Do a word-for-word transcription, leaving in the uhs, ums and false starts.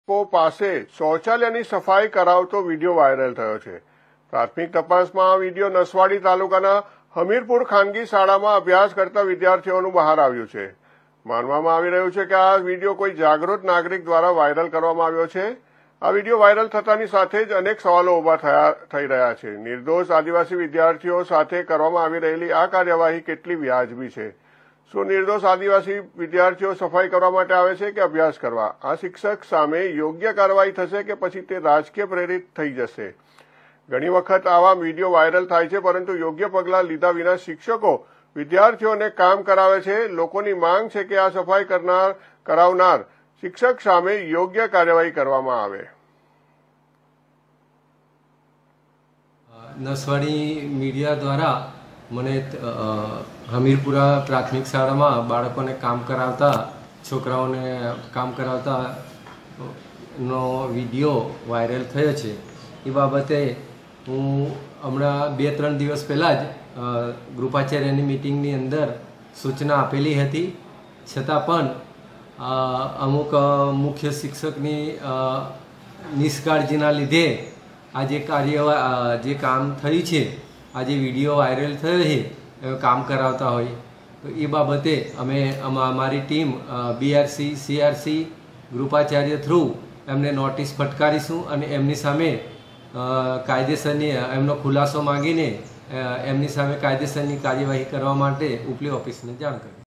પાસે શૌચાલયની સફાઈ કરાવતો video viral થયો છે। પ્રાથમિક તપાસમાં આ વિડીયો નસવાડી તાલુકાના હમીરપુર ખાનગી શાળામાં અભ્યાસ કરતા વિદ્યાર્થીઓનું બહાર આવ્યું છે। માનવામાં આવી રહ્યું છે કે આ વિડીયો કોઈ જાગૃત નાગરિક દ્વારા વાયરલ કરવામાં આવ્યો છે। આ વિડીયો વાયરલ થતાની સાથે જ અનેક સવાલો ઉભા થયા થઈ રહ્યા છે। નિર્દોષ આદિવાસી વિદ્યાર્થીઓ સાથે કરવામાં આવી રહેલી આ કાર્યવાહી કેટલી વ્યાજબી છે? શું નિર્દોષ આદિવાસી વિદ્યાર્થીઓ સફાઈ કરવા માટે આવે છે કે અભ્યાસ કરવા? આ શિક્ષક સામે યોગ્ય કાર્યવાહી થશે કે પછી તે રાજકીય પ્રેરિત થઈ જશે? ઘણી વખત આવા વિડીયો વાયરલ થાય છે, પરંતુ યોગ્ય પગલાં લીધા વિના શિક્ષકો વિદ્યાર્થીઓને કામ કરાવે છે। લોકોની માંગ છે કે આ સફાઈ કરનાર કરાવનાર શિક્ષક સામે યોગ્ય કાર્યવાહી કરવામાં આવે। નસવાડી મીડિયા દ્વારા મને હમીરપુરા પ્રાથમિક શાળામાં બાળકોને કામ કરાવતા છોકરાઓને કામ કરાવતા નો વિડીયો વાયરલ થયો છે। એ બાબતે હું હમણાં બે ત્રણ દિવસ પહેલાં જ ગૃપાચાર્યની મિટિંગની અંદર સૂચના આપેલી હતી, છતાં પણ અમુક મુખ્ય શિક્ષકની નિષ્કાળજીના લીધે આ જે કાર્ય જે કામ થયું છે, આ જે વિડીયો વાયરલ થયો છે એ કામ કરાવતા હોય તો એ બાબતે અમે અમારી ટીમ બીઆરસી સીઆરસી ગૃપાચાર્ય થ્રુ એમને નોટિસ ફટકારીશું અને એમની સામે કાયદેસરની એમનો ખુલાસો માંગીને એમની સામે કાયદેસરની કાર્યવાહી કરવા માટે ઉપલી ઓફિસને જાણ કરી।